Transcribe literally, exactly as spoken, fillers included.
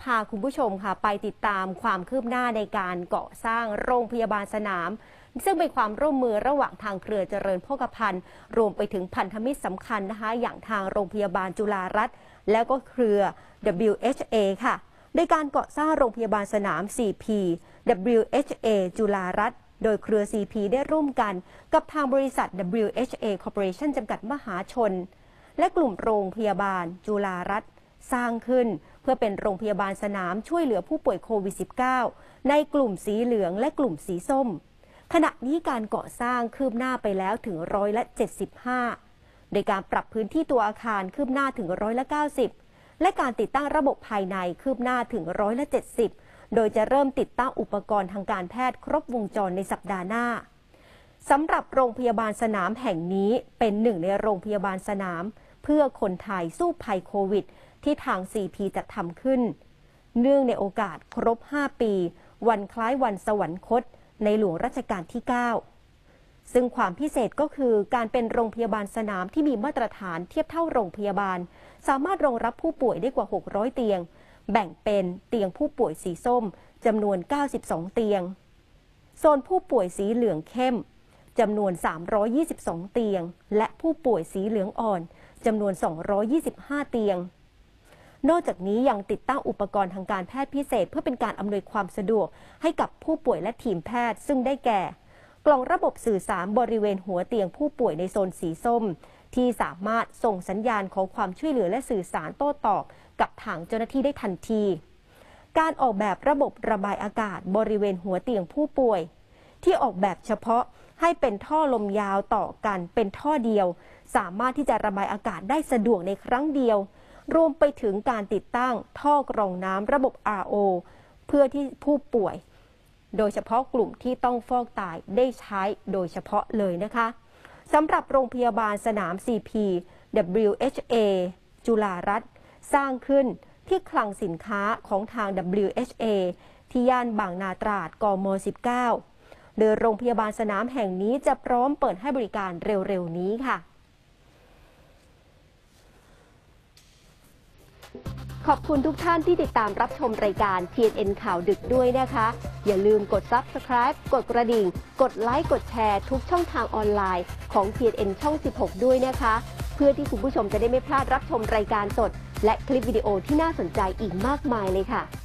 พาคุณผู้ชมค่ะไปติดตามความคืบหน้าในการก่อสร้างโรงพยาบาลสนามซึ่งเป็นความร่วมมือระหว่างทางเครือเจริญโภคภัณฑ์รวมไปถึงพันธมิตรสำคัญนะคะอย่างทางโรงพยาบาลจุฬารัตน์แล้วก็เครือ ดับเบิลยู เอช เอ ค่ะในการก่อสร้างโรงพยาบาลสนาม ซี พี ดับเบิลยู เอช เอ จุฬารัตน์โดยเครือ ซี พี ได้ร่วมกันกับทางบริษัท ดับเบิลยู เอช เอ Corporation จำกัดมหาชนและกลุ่มโรงพยาบาลจุฬารัตน์สร้างขึ้นเพื่อเป็นโรงพยาบาลสนามช่วยเหลือผู้ป่วยโควิด สิบเก้า ในกลุ่มสีเหลืองและกลุ่มสีส้มขณะนี้การก่อสร้างคืบหน้าไปแล้วถึงร้อยละเจ็ดสิบห้าโดยการปรับพื้นที่ตัวอาคารคืบหน้าถึงร้อยละเก้าสิบและการติดตั้งระบบภายในคืบหน้าถึงร้อยละเจ็ดสิบโดยจะเริ่มติดตั้งอุปกรณ์ทางการแพทย์ครบวงจรในสัปดาห์หน้าสำหรับโรงพยาบาลสนามแห่งนี้เป็นหนึ่งในโรงพยาบาลสนามเพื่อคนไทยสู้ภัยโควิดที่ทาง ซี พี จัดทำขึ้นเนื่องในโอกาสครบห้าปีวันคล้ายวันสวรรคตในหลวงรัชกาลที่เก้าซึ่งความพิเศษก็คือการเป็นโรงพยาบาลสนามที่มีมาตรฐานเทียบเท่าโรงพยาบาลสามารถรองรับผู้ป่วยได้กว่าหกร้อยเตียงแบ่งเป็นเตียงผู้ป่วยสีส้มจำนวนเก้าสิบสองเตียงโซนผู้ป่วยสีเหลืองเข้มจำนวนสามร้อยยี่สิบสองเตียงและผู้ป่วยสีเหลืองอ่อนจำนวนสองร้อยยี่สิบห้าเตียงนอกจากนี้ยังติดตั้งอุปกรณ์ทางการแพทย์พิเศษเพื่อเป็นการอำนวยความสะดวกให้กับผู้ป่วยและทีมแพทย์ซึ่งได้แก่กล่องระบบสื่อสารบริเวณหัวเตียงผู้ป่วยในโซนสีส้มที่สามารถส่งสัญญาณขอความช่วยเหลือและสื่อสารโต้ตอบกับทางเจ้าหน้าที่ได้ทันทีการออกแบบระบบระบายอากาศบริเวณหัวเตียงผู้ป่วยที่ออกแบบเฉพาะให้เป็นท่อลมยาวต่อกันเป็นท่อเดียวสามารถที่จะระบายอากาศได้สะดวกในครั้งเดียวรวมไปถึงการติดตั้งท่อกรองน้ำระบบ อาร์ โอ เพื่อที่ผู้ป่วยโดยเฉพาะกลุ่มที่ต้องฟอกไตได้ใช้โดยเฉพาะเลยนะคะสำหรับโรงพยาบาลสนาม ซี พี ดับเบิลยู เอช เอ จุฬารัตน์สร้างขึ้นที่คลังสินค้าของทาง ดับเบิลยู เอช เอ ที่ย่านบางนาตราด กม สิบเก้าโดยโรงพยาบาลสนามแห่งนี้จะพร้อมเปิดให้บริการเร็วๆนี้ค่ะขอบคุณทุกท่านที่ติดตามรับชมรายการ ที เอ็น เอ็น ข่าวดึกด้วยนะคะอย่าลืมกด ซับสไครบ์ กดกระดิ่งกดไลค์กดแชร์ทุกช่องทางออนไลน์ของ ที เอ็น เอ็น ช่อง สิบหก ด้วยนะคะเพื่อที่คุณผู้ชมจะได้ไม่พลาดรับชมรายการสดและคลิปวิดีโอที่น่าสนใจอีกมากมายเลยค่ะ